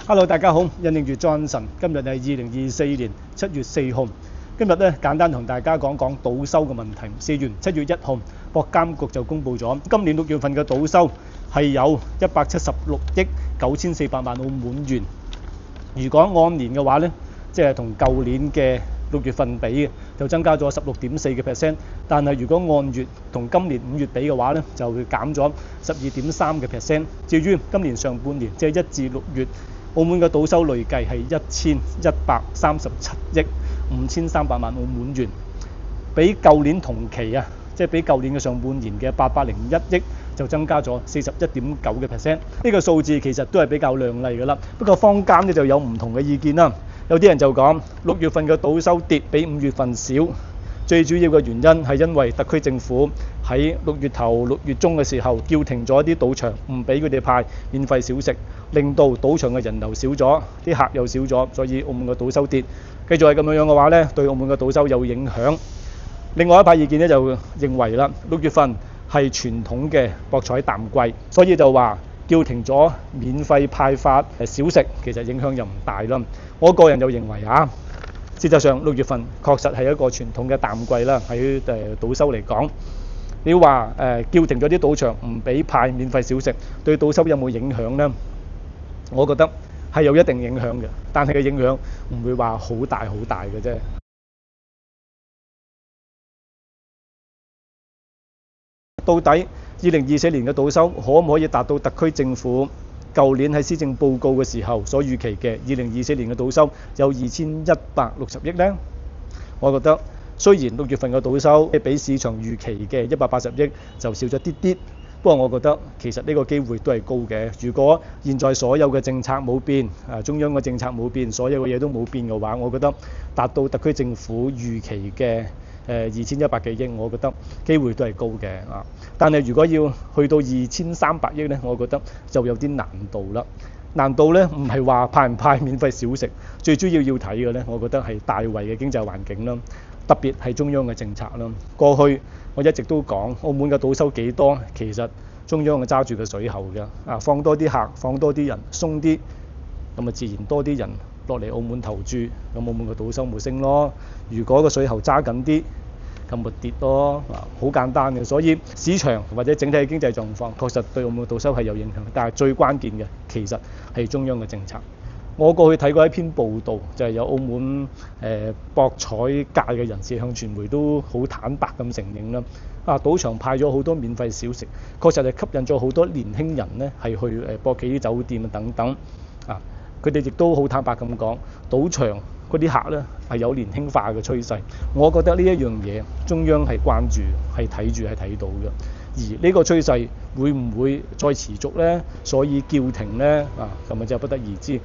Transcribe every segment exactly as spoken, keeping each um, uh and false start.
Hello， 大家好，印應住 Johnson， 今日係二零二四年七月四號。今日咧簡單同大家講講賭收嘅問題。事緣七月一號，博監局就公布咗今年六月份嘅賭收係有一百七十六億九千四百萬澳門元。如果按年嘅話咧，即係同舊年嘅六月份比嘅，就增加咗十六點四嘅 percent。但係如果按月同今年五月比嘅話咧，就會減咗十二點三嘅 percent。至於今年上半年，即係一至六月，澳門嘅賭收累計係一千一百三十七億五千三百萬澳門元，比舊年同期啊，即係比舊年嘅上半年嘅八百零一億就增加咗四十一點九嘅 percent。呢個數字其實都係比較亮麗㗎啦。不過坊間咧就有唔同嘅意見啦。有啲人就講六月份嘅賭收跌比五月份少，最主要嘅原因係因為特區政府喺六月頭六月中嘅時候叫停咗一啲賭場，唔俾佢哋派免費小食，令到賭場嘅人流少咗，啲客又少咗，所以澳門嘅賭收跌。繼續係咁樣樣嘅話呢，對澳門嘅賭收有影響。另外一派意見呢就認為啦，六月份係傳統嘅博彩淡季，所以就話叫停咗免費派發小食，其實影響又唔大啦。我個人就認為啊，事實上六月份確實係一個傳統嘅淡季啦，喺誒賭收嚟講。你話誒、呃、叫停咗啲賭場唔俾派免費小食，對賭收有冇影響呢？我覺得係有一定影響嘅，但係嘅影響唔會話好大好大嘅啫。到底二零二四年嘅賭收可唔可以達到特區政府舊年喺施政報告嘅時候所預期嘅二零二四年嘅賭收有二千一百六十億呢？我覺得雖然六月份嘅賭收比市場預期嘅一百八十億就少咗啲啲，不過我覺得其實呢個機會都係高嘅。如果現在所有嘅政策冇變，啊中央嘅政策冇變，所有嘅嘢都冇變嘅話，我覺得達到特區政府預期嘅誒二千一百幾億，我覺得機會都係高嘅啊。但係如果要去到二千三百億呢，我覺得就有啲難度啦。難度呢唔係話派唔派免費小食，最主要要睇嘅呢，我覺得係大圍嘅經濟環境啦，特別係中央嘅政策啦。過去我一直都講，澳門嘅賭收幾多，其實中央係揸住個水喉嘅啊，放多啲客，放多啲人，鬆啲，咁啊自然多啲人落嚟澳門投注，咁澳門嘅賭收咪升咯。如果個水喉揸緊啲，咁咪跌咯，啊好簡單嘅。所以市場或者整體嘅經濟狀況確實對澳門嘅賭收係有影響，但係最關鍵嘅其實係中央嘅政策。我過去睇過一篇報道，就係、是、有澳門誒、呃、博彩界嘅人士向傳媒都好坦白咁承認啦。啊，賭場派咗好多免費小食，確實係吸引咗好多年輕人呢係去誒博企啲酒店啊等等。啊，佢哋亦都好坦白咁講，賭場嗰啲客呢係有年輕化嘅趨勢。我覺得呢一樣嘢中央係關注、係睇住、係睇到嘅。而呢個趨勢會唔會再持續呢？所以叫停呢，啊，咁啊就不得而知。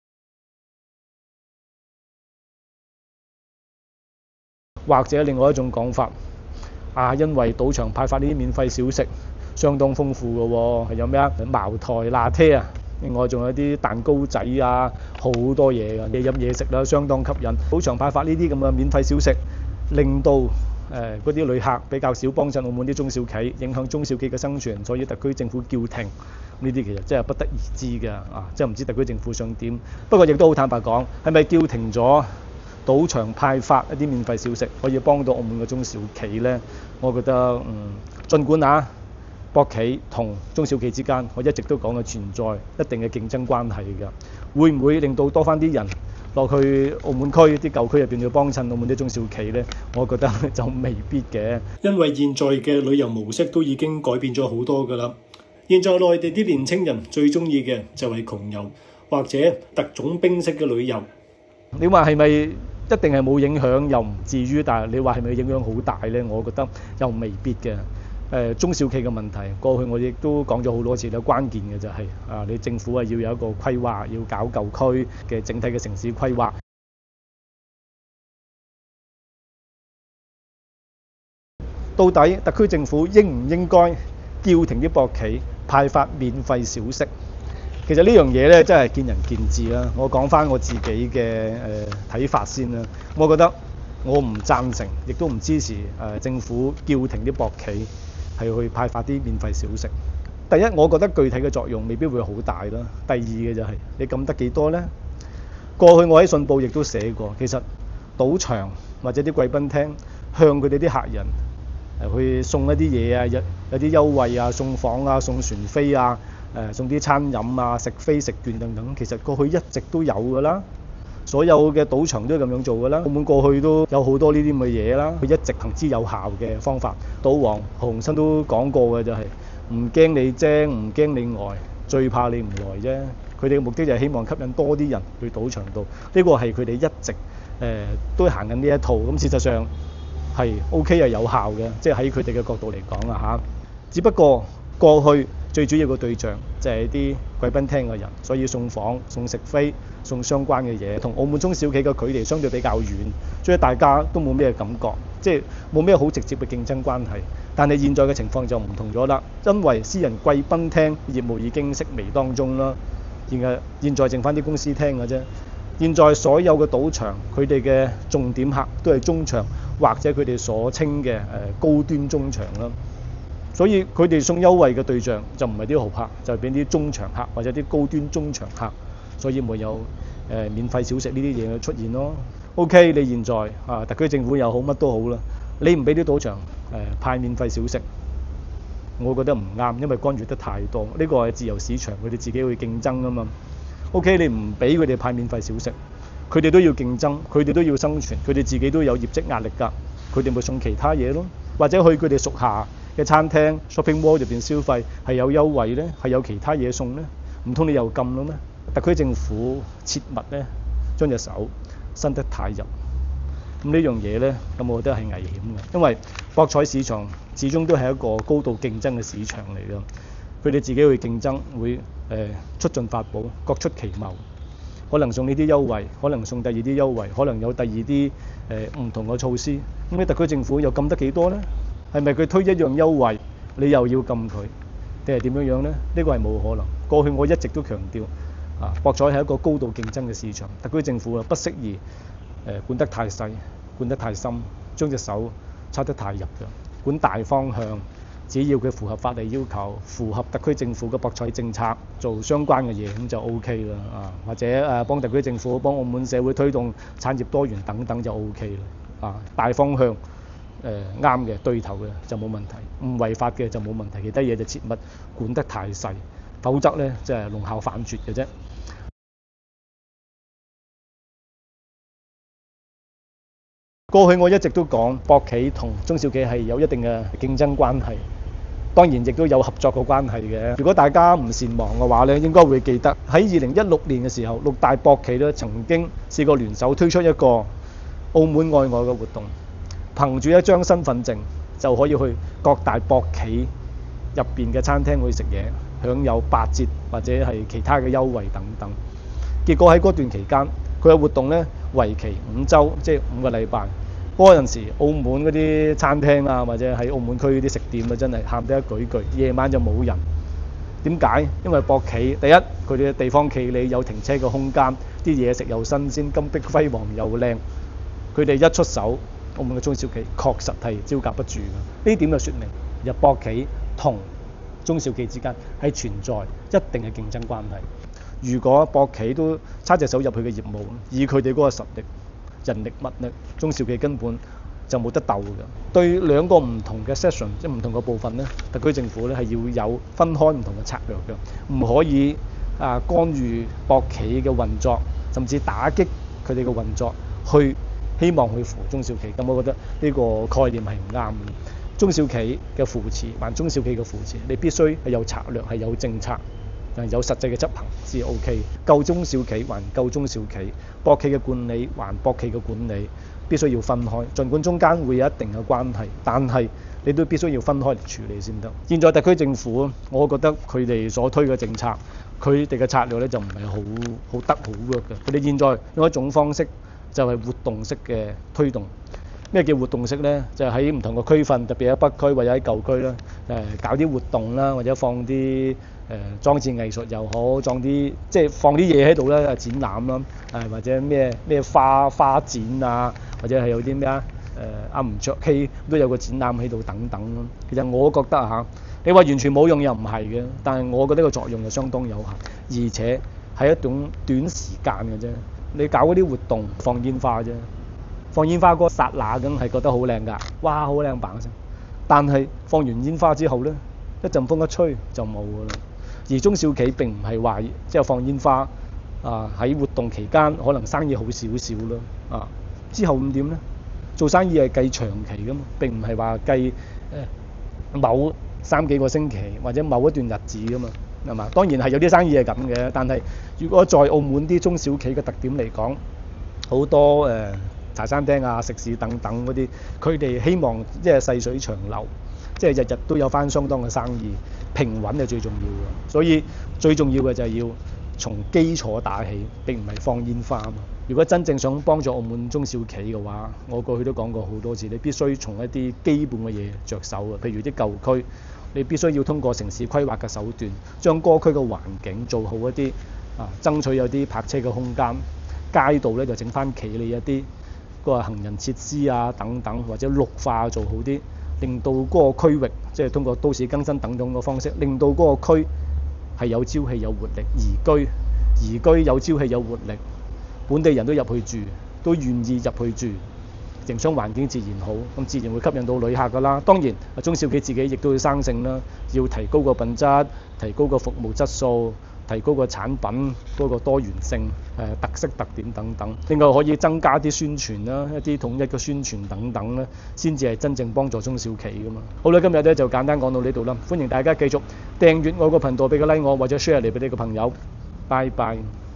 或者另外一種講法，啊，因為賭場派發呢啲免費小食相當豐富嘅喎，係有咩啊？茅台、拿鐵啊，另外仲有啲蛋糕仔啊，好多嘢嘅嘢飲嘢食啦，相當吸引。賭場派發呢啲咁嘅免費小食，令到誒嗰啲旅客比較少幫襯澳門啲中小企，影響中小企嘅生存，所以特區政府叫停呢啲其實真係不得而知嘅啊！即係唔知特區政府想點。不過亦都好坦白講，係咪叫停咗賭場派發一啲免費小食可以幫到澳門嘅中小企呢？我覺得嗯，儘管啊，博企同中小企之間，我一直都講嘅存在一定嘅競爭關係㗎。會唔會令到多翻啲人落去澳門區啲舊區入邊要幫襯澳門啲中小企呢？我覺得就未必嘅，因為現在嘅旅遊模式都已經改變咗好多㗎啦。現在內地啲年青人最中意嘅就係窮遊或者特種兵式嘅旅遊。你話係咪一定係冇影響？又唔至於，但係你話係咪影響好大呢？我覺得又未必嘅。誒、呃、中小企嘅問題，過去我亦都講咗好多次啦。關鍵嘅就係、是、啊，你政府係要有一個規劃，要搞舊區嘅整體嘅城市規劃。到底特區政府應唔應該叫停啲博企派發免費小食？其實呢樣嘢咧真係見仁見智啦。我講翻我自己嘅誒睇法先啦。我覺得我唔贊成，亦都唔支持誒、呃、政府叫停啲博企係去派發啲免費小食。 第一，我覺得具體嘅作用未必會好大啦。第二嘅就係、是、你撳得幾多呢？過去我喺信報亦都寫過，其實賭場或者啲貴賓廳向佢哋啲客人去送一啲嘢啊，有有啲優惠啊，送房啊，送船飛啊，誒送啲餐飲啊，食飛食券等等，其實過去一直都有㗎啦。所有嘅賭場都係咁樣做㗎啦。澳門過去都有好多呢啲咁嘅嘢啦，佢一直行之有效嘅方法。賭王何鴻燊都講過嘅就係唔驚你精，唔驚你呆，最怕你唔來啫。佢哋嘅目的就係希望吸引多啲人去賭場度，呢個係佢哋一直誒、呃、都行緊呢一套。咁事實上係 OK 係有效嘅，即係喺佢哋嘅角度嚟講啊嚇。只不過過去最主要嘅對象就係啲貴賓廳嘅人，所以送房、送食飛、送相關嘅嘢，同澳門中小企嘅距離相對比較遠，所以大家都冇咩感覺，即係冇咩好直接嘅競爭關係。但係現在嘅情況就唔同咗啦，因為私人貴賓廳業務已經式微當中啦。現在現在剩翻啲公司廳嘅啫。現在所有嘅賭場，佢哋嘅重點客都係中場或者佢哋所稱嘅誒高端中場啦。所以佢哋送優惠嘅對象就唔係啲豪客，就係俾啲中場客或者啲高端中場客。所以咪有誒、呃、免費小食呢啲嘢出現咯。OK， 你現在啊特區政府又好乜都好啦，你唔俾啲賭場誒、呃、派免費小食。我覺得唔啱，因為干預得太多。呢個係自由市場，佢哋自己去競爭啊嘛。O.K. 你唔俾佢哋派免費小食，佢哋都要競爭，佢哋都要生存，佢哋自己都有業績壓力㗎。佢哋咪送其他嘢咯，或者去佢哋屬下嘅餐廳 shopping mall 入邊消費係有優惠呢，係有其他嘢送呢？唔通你又禁咯咩？特區政府切勿呢將隻手伸得太入。咁呢樣嘢呢，咁我覺得係危險嘅，因為博彩市場始終都係一個高度競爭嘅市場嚟㗎。佢哋自己去競爭，會誒、呃、出盡法寶，各出奇謀，可能送呢啲優惠，可能送第二啲優惠，可能有第二啲誒唔同嘅措施。咁你特區政府又禁得幾多呢？係咪佢推一樣優惠，你又要禁佢，定係點樣樣呢？呢個係冇可能。過去我一直都強調，啊，博彩係一個高度競爭嘅市場，特區政府啊不適宜誒、呃、管得太細，管得太深，將隻手插得太入嘅，管大方向。只要佢符合法例要求，符合特區政府嘅博彩政策，做相關嘅嘢咁就 O K 啦啊，或者誒幫特區政府幫澳門社會推動產業多元等等就 O K 啦啊，大方向誒啱嘅對頭嘅就冇問題，唔違法嘅就冇問題，其他嘢就切勿管得太細，否則咧即係龍效反絕嘅啫。過去我一直都講博企同中小企係有一定嘅競爭關係，當然亦都有合作嘅關係嘅。如果大家唔善忘嘅話咧，應該會記得喺二零一六年嘅時候，六大博企咧曾經試過聯手推出一個澳門愛我嘅活動，憑住一張身份證就可以去各大博企入邊嘅餐廳去食嘢，享有八折或者係其他嘅優惠等等。結果喺嗰段期間，佢嘅活動咧為期五週，即係五個禮拜。嗰陣時，澳門嗰啲餐廳啊，或者喺澳門區啲食店啊，真係喊得一句句，夜晚就冇人。點解？因為博企第一，佢哋嘅地方企理有停車嘅空間，啲嘢食又新鮮，金碧輝煌又靚。佢哋一出手，澳門嘅中小企確實係招架不住嘅。呢點就説明，入博企同中小企之間係存在一定嘅競爭關係。如果博企都插隻手入去嘅業務，以佢哋嗰個實力、人力物力，中小企根本就冇得鬥嘅。對兩個唔同嘅 session， 即係唔同嘅部分咧，特區政府咧係要有分開唔同嘅策略嘅，唔可以啊干預博企嘅運作，甚至打擊佢哋嘅運作，去希望去扶中小企。咁我覺得呢個概念係唔啱嘅。中小企嘅扶持，還中小企嘅扶持，你必須係有策略，係有政策。有實際嘅執行先 OK， 救中小企還救中小企，博企嘅管理還博企嘅管理，必須要分開。儘管中間會有一定嘅關係，但係你都必須要分開嚟處理先得。現在特區政府，我覺得佢哋所推嘅政策，佢哋嘅策略咧就唔係好好得好 work 嘅。佢哋現在用一種方式，就係活動式嘅推動。咩叫活動式呢？就喺、是、唔同嘅區份，特別喺北區或者喺舊區啦，誒搞啲活動啦，或者放啲誒裝置藝術又好，裝啲即係放啲嘢喺度咧，展覽啦，誒或者咩咩花花展啊，或者係有啲咩啊誒阿吳卓羲都有個展覽喺度等等咯。其實我覺得嚇你話完全冇用又唔係嘅，但係我覺得個作用就相當有限，而且係一種短時間嘅啫。你搞嗰啲活動放煙花啫，放煙花嗰剎那梗係覺得好靚㗎，哇好靚棒聲。但係放完煙花之後呢，一陣風一吹就冇㗎啦。而中小企並唔係話即係放煙花啊，喺活動期間可能生意好少少咯啊，之後咁點呢？做生意係計長期㗎嘛，並唔係話計誒某三幾個星期或者某一段日子㗎嘛，係嘛？當然係有啲生意係咁嘅，但係如果在澳門啲中小企嘅特點嚟講，好多誒、呃、茶餐廳啊、食肆等等嗰啲，佢哋希望即係細水長流，即係日日都有返相當嘅生意，平穩係最重要嘅。所以最重要嘅就係要從基礎打起，並唔係放煙花嘛。如果真正想幫助澳門中小企嘅話，我過去都講過好多次，你必須從一啲基本嘅嘢着手嘅，譬如啲舊區，你必須要通過城市規劃嘅手段，將嗰區嘅環境做好一啲啊，爭取有啲泊車嘅空間，街道咧就整翻企理一啲個行人設施啊等等，或者綠化做好啲，令到嗰個區域即係通過都市更新等等嘅方式，令到嗰個區係有朝氣有活力，宜居宜居有朝氣有活力，本地人都入去住，都願意入去住，營商環境自然好，咁自然會吸引到旅客㗎啦。當然，中小企自己亦都要生性啦，要提高個品質，提高個服務質素，提高個產品嗰個多元性、誒特色特點等等。另外可以增加啲宣傳啦，一啲統一嘅宣傳等等咧，先至係真正幫助中小企㗎嘛。好啦，今日咧就簡單講到呢度啦。歡迎大家繼續訂閱我個頻道，俾個 like 我，或者 share 嚟俾你個朋友。拜拜。